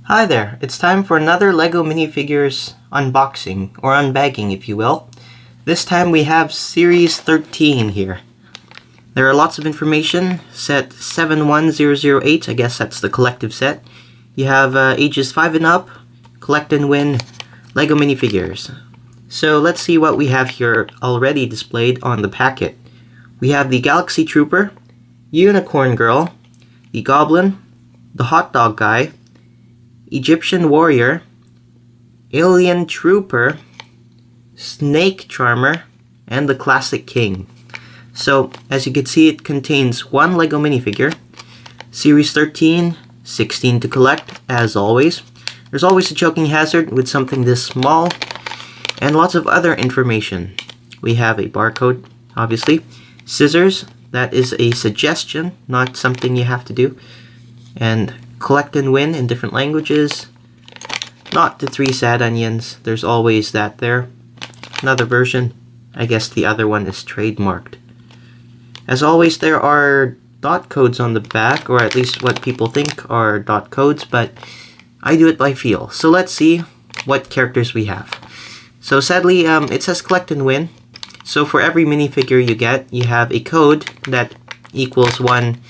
Hi there, it's time for another LEGO minifigures unboxing, or unbagging if you will. This time we have Series 13 here. There are lots of information, set 71008, I guess that's the collective set. You have ages 5 and up, collect and win LEGO minifigures. So let's see what we have here already displayed on the packet. We have the Galaxy Trooper, Unicorn Girl, the Goblin, the Hot Dog Guy, Egyptian Warrior, Alien Trooper, Snake Charmer, and the Classic King. So, as you can see, it contains one LEGO minifigure, Series 13, 16 to collect, as always. There's always a choking hazard with something this small, and lots of other information. We have a barcode, obviously, scissors, that is a suggestion, not something you have to do, and collect and win in different languages. Not the 3 sad onions, there's always that there. Another version, I guess the other one is trademarked. As always, there are dot codes on the back, or at least what people think are dot codes, but I do it by feel. So let's see what characters we have. So sadly, it says collect and win. So for every minifigure you get, you have a code that equals one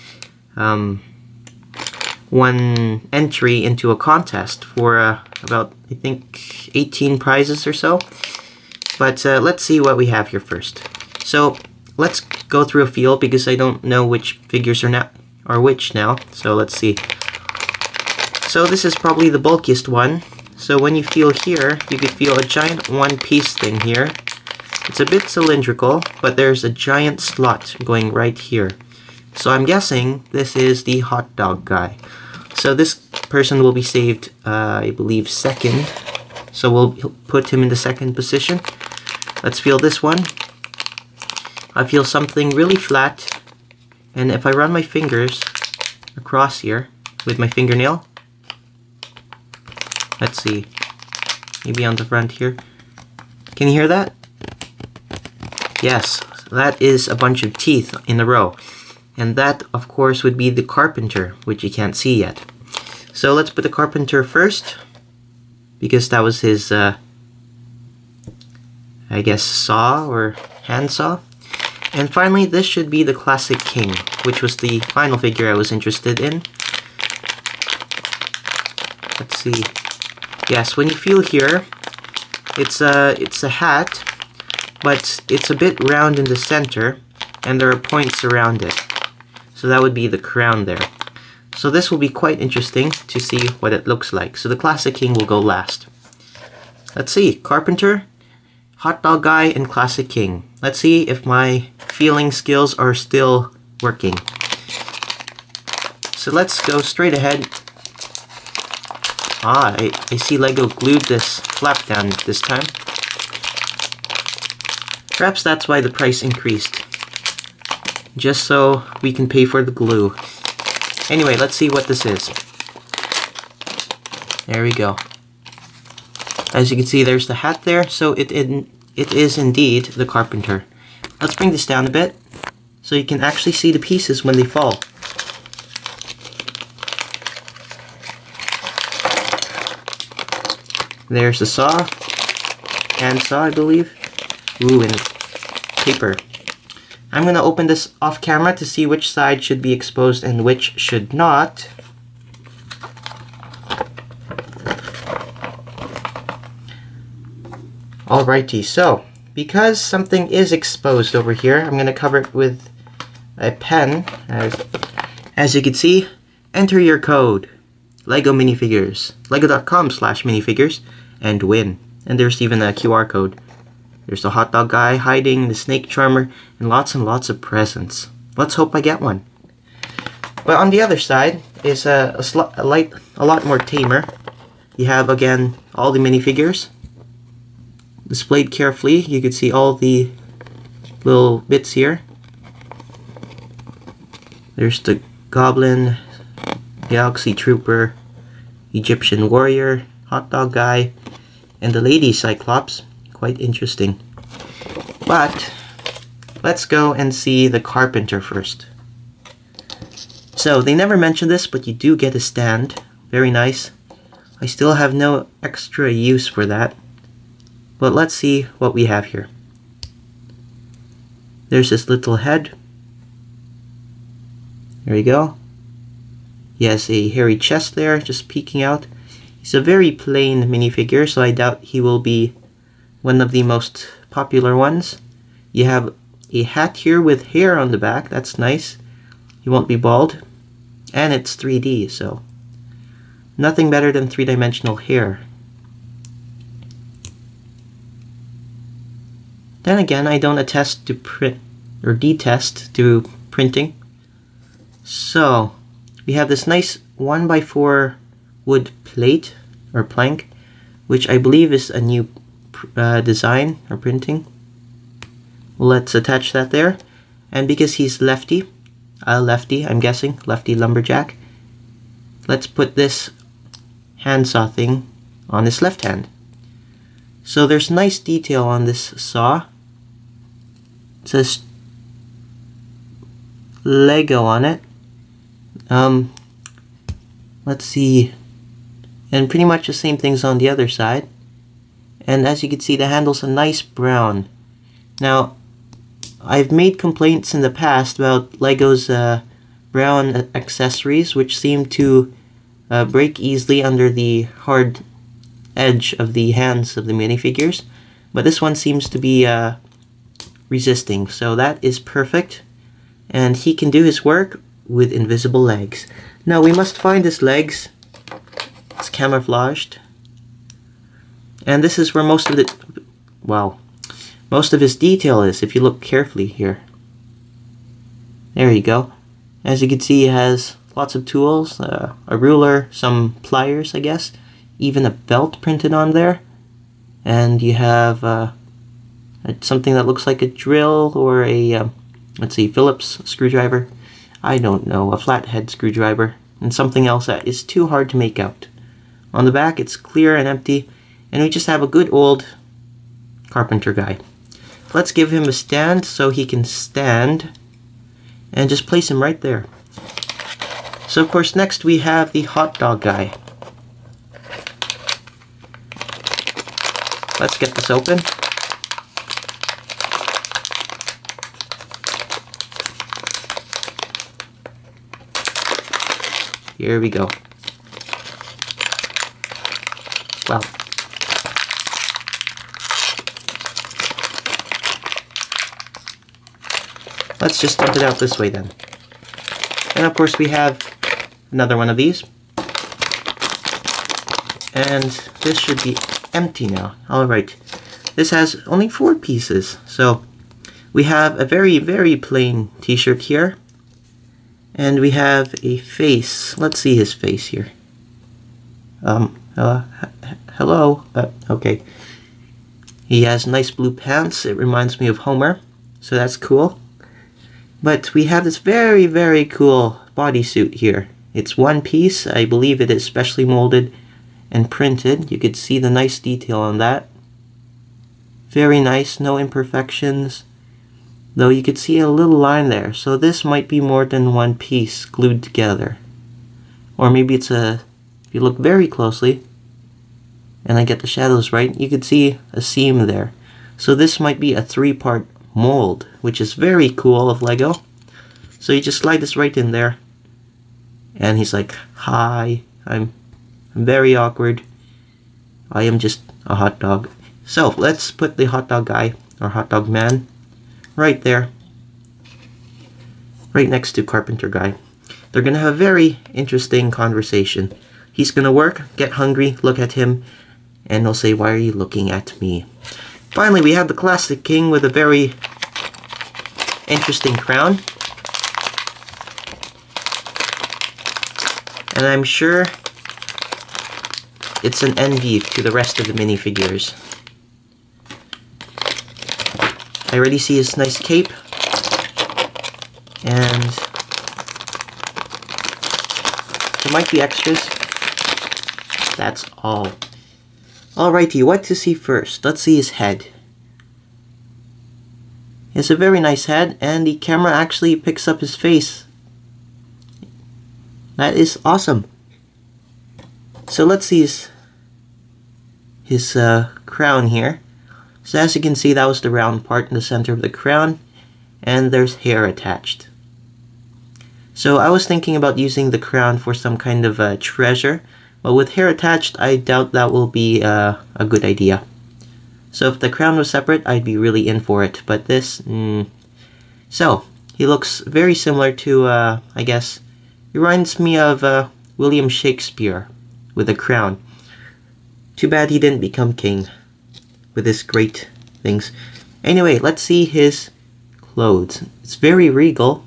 entry into a contest for about, I think, 18 prizes or so. But let's see what we have here first. So let's go through a feel because I don't know which figures are which now. So let's see. So this is probably the bulkiest one. So when you feel here, you could feel a giant one-piece thing here. It's a bit cylindrical, but there's a giant slot going right here. So I'm guessing this is the Hot Dog Guy. So this person will be saved, I believe, second. So we'll put him in the second position. Let's feel this one. I feel something really flat. And if I run my fingers across here with my fingernail. Let's see. Maybe on the front here. Can you hear that? Yes, that is a bunch of teeth in a row. And that, of course, would be the Carpenter, which you can't see yet. So let's put the Carpenter first, because that was his, I guess, saw or handsaw. And finally, this should be the Classic King, which was the final figure I was interested in. Let's see. Yes, when you feel here, it's a hat, but it's a bit round in the center, and there are points around it. So that would be the crown there. So this will be quite interesting to see what it looks like. So the Classic King will go last. Let's see, Carpenter, Hot Dog Guy, and Classic King. Let's see if my feeling skills are still working. So let's go straight ahead. Ah, I see LEGO glued this flap down this time. Perhaps that's why the price increased. Just so we can pay for the glue. Anyway, let's see what this is. There we go. As you can see, there's the hat there, so it is indeed the Carpenter. Let's bring this down a bit, so you can actually see the pieces when they fall. There's the saw, hand saw, I believe. Ooh, and paper. I'm going to open this off camera to see which side should be exposed and which should not. Alrighty, so because something is exposed over here, I'm going to cover it with a pen. As you can see, enter your code, LEGO minifigures, lego.com/minifigures, and win. And there's even a QR code. There's the Hot Dog Guy hiding, the Snake Charmer, and lots of presents. Let's hope I get one. But on the other side is a lot more tamer. You have, again, all the minifigures. Displayed carefully, you can see all the little bits here. There's the Goblin, Galaxy Trooper, Egyptian Warrior, Hot Dog Guy, and the Lady Cyclops. Quite interesting. But let's go and see the Carpenter first. So they never mention this, but you do get a stand. Very nice. I still have no extra use for that. But let's see what we have here. There's this little head. There you go. He has a hairy chest there, just peeking out. He's a very plain minifigure, so I doubt he will be one of the most popular ones. You have a hat here with hair on the back. That's nice. He won't be bald. And it's 3D, so nothing better than three-dimensional hair. Then again, I don't attest to print or detest to printing. So we have this nice 1x4 wood plate or plank, which I believe is a new design or printing. Let's attach that there. And because he's lefty, I'm guessing, lefty lumberjack, let's put this handsaw thing on his left hand. So there's nice detail on this saw. It says Lego on it. Let's see, and pretty much the same things on the other side. And as you can see, the handle's a nice brown. Now, I've made complaints in the past about Lego's brown accessories, which seem to break easily under the hard edge of the hands of the minifigures, but this one seems to be resisting, so that is perfect. And he can do his work with invisible legs. Now we must find his legs. It's camouflaged. And this is where most of his detail is, if you look carefully here. There you go. As you can see, he has lots of tools, a ruler, some pliers, I guess, even a belt printed on there. And you have something that looks like a drill or a, let's see, Phillips screwdriver. I don't know, a flathead screwdriver, and something else that is too hard to make out. On the back, it's clear and empty, and we just have a good old Carpenter guy. Let's give him a stand so he can stand, and just place him right there. So of course, next we have the hot dog guy. Let's get this open. Here we go. Wow. Let's just dump it out this way then. And of course we have another one of these. And this should be empty now. Alright. This has only 4 pieces. So we have a very, very plain t-shirt here. And we have a face. Let's see his face here. Hello. Okay. He has nice blue pants. It reminds me of Homer. So that's cool. But we have this very, very cool bodysuit here. It's one piece. I believe it is specially molded and printed. You could see the nice detail on that. Very nice. No imperfections. Though you could see a little line there, so this might be more than one piece glued together. Or maybe it's if you look very closely, and I get the shadows right, you could see a seam there. So this might be a 3-part mold, which is very cool of Lego. So you just slide this right in there, and he's like, hi, I'm very awkward. I am just a hot dog. So let's put the hot dog guy, or hot dog man, right there, right next to Carpenter guy. They're gonna have a very interesting conversation. He's gonna work, get hungry, look at him, and he'll say, why are you looking at me? Finally, we have the classic king with a very interesting crown. And I'm sure it's an envy to the rest of the minifigures. I already see his nice cape, and there might be extras. That's all. Alrighty, what to see first? Let's see his head. He has a very nice head, and the camera actually picks up his face. That is awesome. So let's see his his crown here. So as you can see, that was the round part in the center of the crown, and there's hair attached. So I was thinking about using the crown for some kind of treasure, but with hair attached, I doubt that will be a good idea. So if the crown was separate, I'd be really in for it, but this, So, he looks very similar to, I guess, he reminds me of William Shakespeare with a crown. Too bad he didn't become king with his great things. Anyway, let's see his clothes. It's very regal.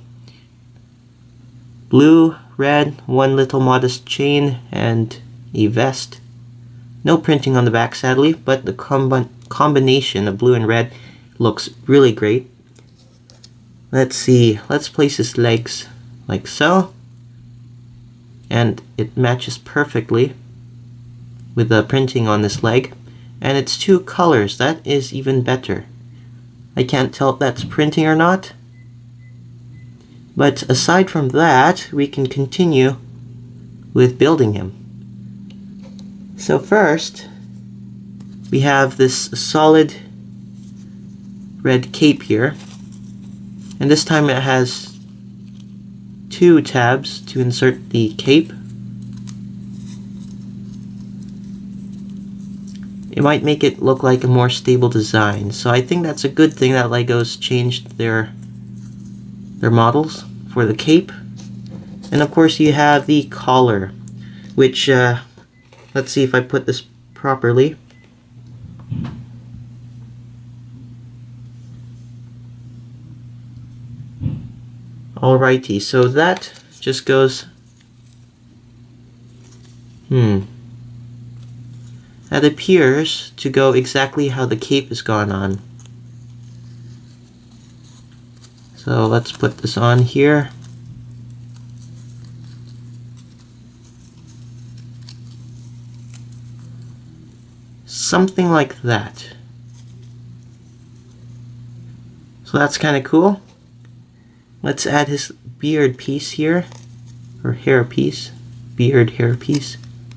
Blue, red, one little modest chain, and a vest. No printing on the back, sadly, but the combination of blue and red looks really great. Let's see, let's place his legs like so. And it matches perfectly with the printing on this leg. And it's two colors, that is even better. I can't tell if that's printing or not. But aside from that, we can continue with building him. So first, we have this solid red cape here. And this time it has two tabs to insert the cape. It might make it look like a more stable design. So I think that's a good thing that LEGO's changed their models for the cape. And of course you have the collar, which, let's see if I put this properly. Alrighty, so that just goes, that appears to go exactly how the cape has gone on. So let's put this on here. Something like that. So that's kind of cool. Let's add his beard piece here, or hair piece, beard hair piece.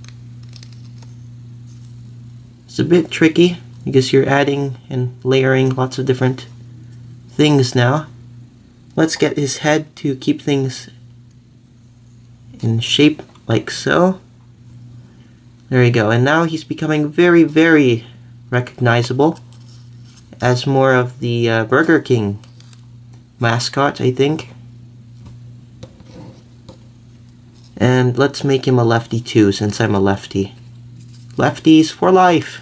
It's a bit tricky because you're adding and layering lots of different things now. Let's get his head to keep things in shape like so. There you go, and now he's becoming very, very recognizable as more of the Burger King mascot, I think. And let's make him a lefty too, since I'm a lefty. Lefties for life!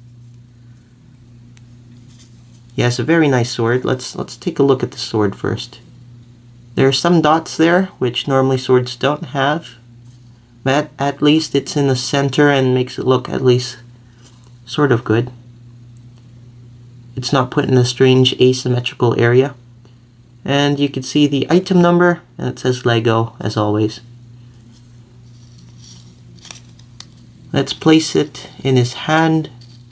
He has a very nice sword. Let's take a look at the sword first. There are some dots there, which normally swords don't have. But at least it's in the center and makes it look at least sort of good. It's not put in a strange asymmetrical area. And you can see the item number, and it says LEGO, as always. Let's place it in his hand.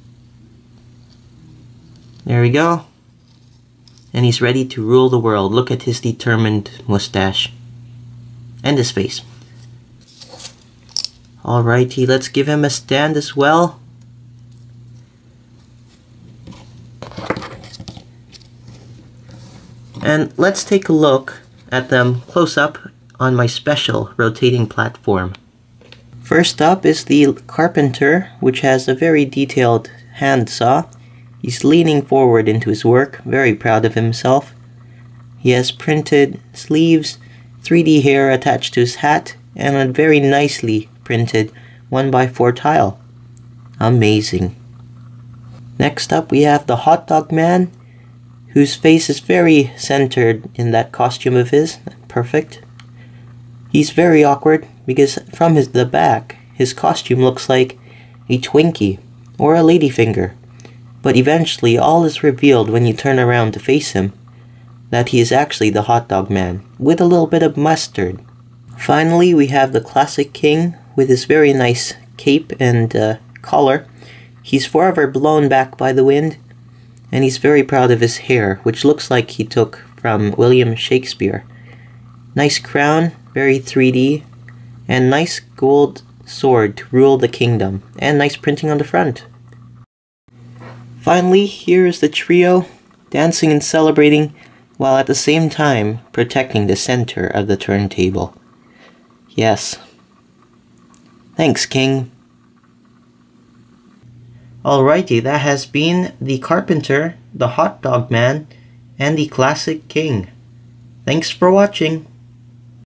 There we go. And he's ready to rule the world. Look at his determined mustache. And his face. Alrighty, let's give him a stand as well. And let's take a look at them close up on my special rotating platform. First up is the Carpenter, which has a very detailed hand saw. He's leaning forward into his work, very proud of himself. He has printed sleeves, 3D hair attached to his hat, and a very nicely printed 1x4 tile. Amazing. Next up we have the Hot Dog Man, whose face is very centered in that costume of his. Perfect. He's very awkward because from the back, his costume looks like a Twinkie or a ladyfinger. But eventually all is revealed when you turn around to face him, that he is actually the Hot Dog Man, with a little bit of mustard. Finally, we have the classic king with his very nice cape and collar. He's forever blown back by the wind, and he's very proud of his hair, which looks like he took from William Shakespeare. Nice crown, very 3D, and nice gold sword to rule the kingdom, and nice printing on the front. Finally, here is the trio, dancing and celebrating, while at the same time protecting the center of the turntable. Yes. Thanks, King. Alrighty, that has been the Carpenter, the Hot Dog Man, and the Classic King. Thanks for watching.